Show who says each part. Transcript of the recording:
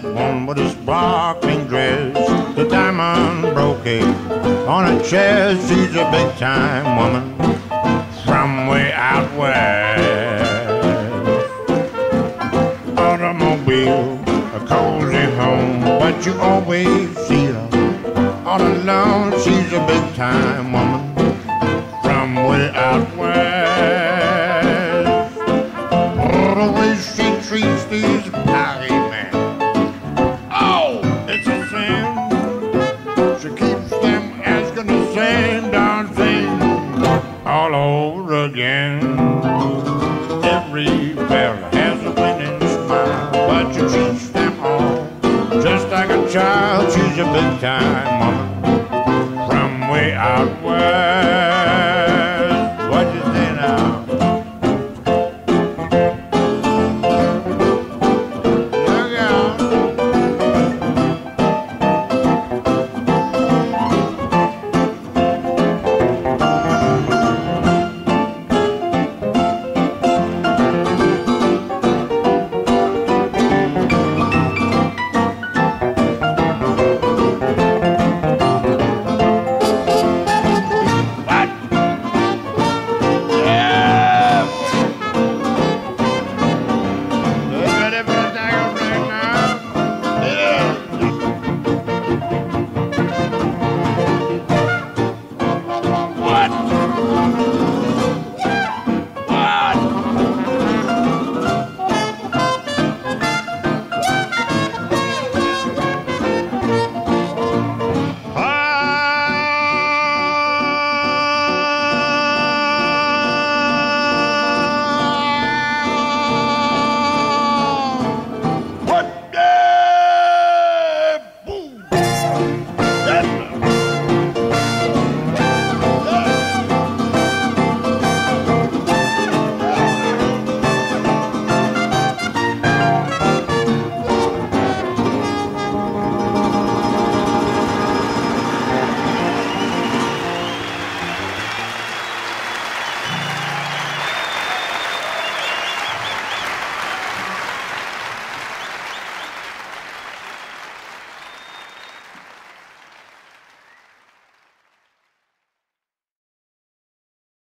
Speaker 1: one with a sparkling dress, the diamond brocade on her chest. She's a big time woman from way out west. Automobile, a cozy home, but you always see her all alone. She's a big time woman from way out west. Oh, the way she treats these party men, oh, it's a sin. She keeps them asking the same darn thing all over again. Every fella has a winning smile, but she treats them all just like a child. She's a big time woman from way out west.